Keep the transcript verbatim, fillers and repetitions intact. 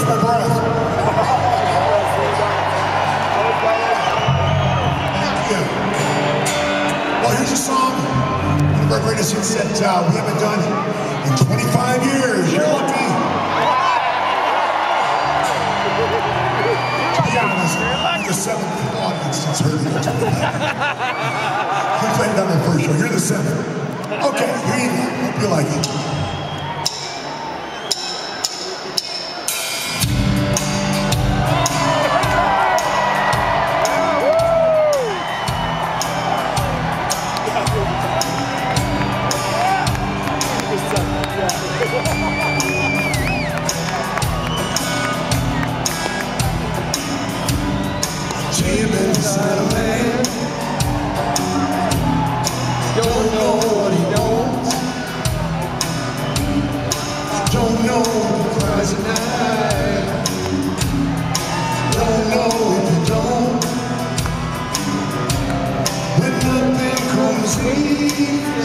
my breath. Thank you. Well, here's a song, one of our greatest hits that uh, we haven't done in twenty-five years. You're lucky. To be honest, I'm the seventh audience that's heard it. We played it on our first show. You're the seventh. Okay, here you go. Hope you like it. Dreaming inside a man, don't know what he knows, don't know if he cries at night, don't know if you don't, when nothing comes easy.